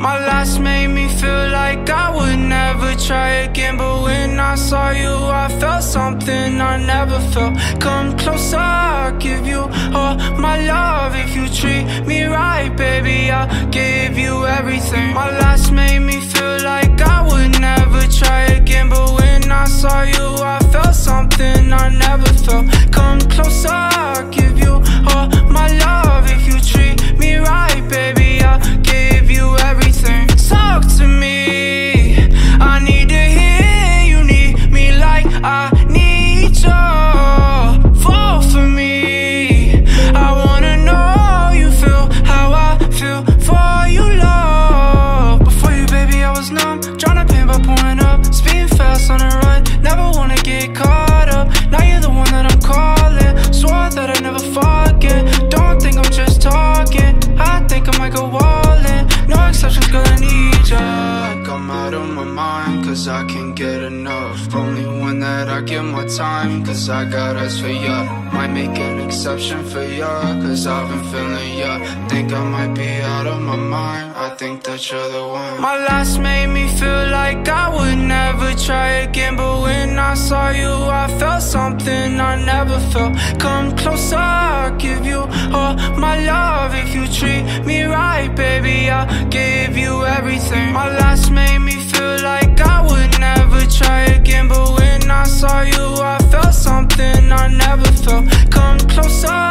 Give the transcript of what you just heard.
My last made me feel like I would never try again, but when I saw you I felt something I never felt. Come closer, I'll give you all my love. If you treat me right, baby, I'll give you everything. My last made me feel like I would never try again, but when I saw you I felt something I never felt. Come closer, I'll give you all my love. If you treat me right, baby, I'll give you everything. Talk to me, I need to hear you need me like I need you. Fall for me, I wanna know you feel how I feel for you, love. Before you, baby, I was numb, tryna pain by pouring up, speeding fast on the run, never wanna get caught up. Now you're the one that I'm calling, swore that I'd never forget. Don't think I'm just talking, I think I might go all in. No exceptions, girl, I need ya. Like I'm out of my mind, cause I can't get enough. Only one that I give my time, cause I got eyes for ya. Might make an exception for ya, cause I've been feeling ya. Think I might be out of my mind, I think that you're the one. My last made me feel like I would never try again, but when I saw you I felt something I never felt. Come closer, I'll give you all my love. If you treat me right, baby, I'll give you everything. My last made me feel like I would never try again, but when I saw you I felt something I never felt. Come closer,